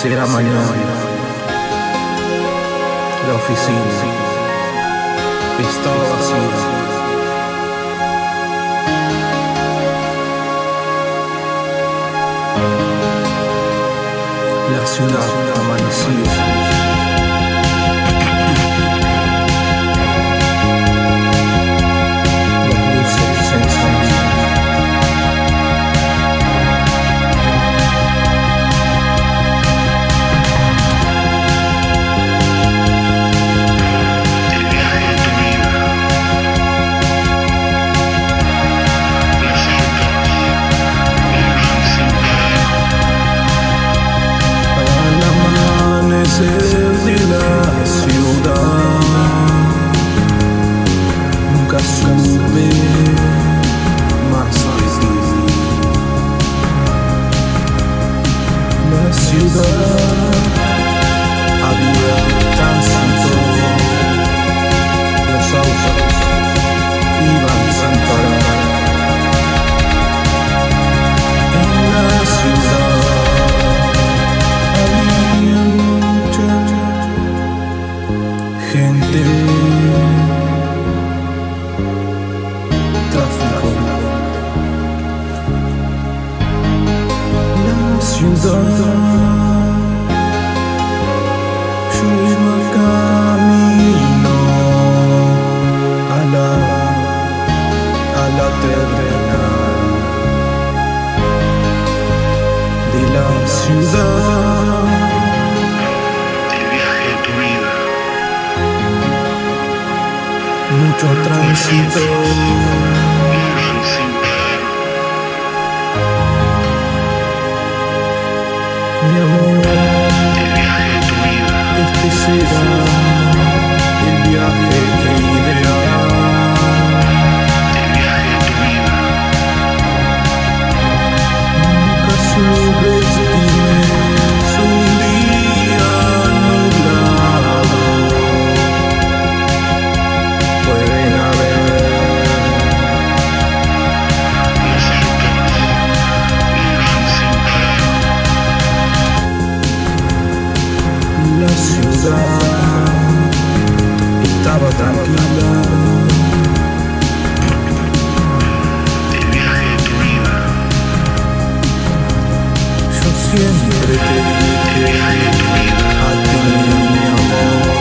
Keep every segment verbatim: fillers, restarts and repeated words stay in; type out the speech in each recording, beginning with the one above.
Será mañana. La oficina estaba vacía. La ciudad amanecía. De la ciudad nunca supe más de ti. La ciudad había tránsito, los autos iban sin parar. En la ciudad gente, tráfico, la ciudad, yo iba camino a la, a la terminal de la ciudad. Mucho tránsito, mi amor, este será el viaje que ideal, nunca subestimes un día nublado. Pueden haber la ciudad estaba tranquila. El viaje de tu vida. Yo siempre te dije a ti, mi amor,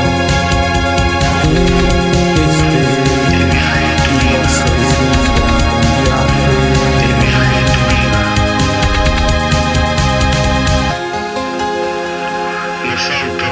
este iba a ser un viaje. El viaje de tu vida. Los autos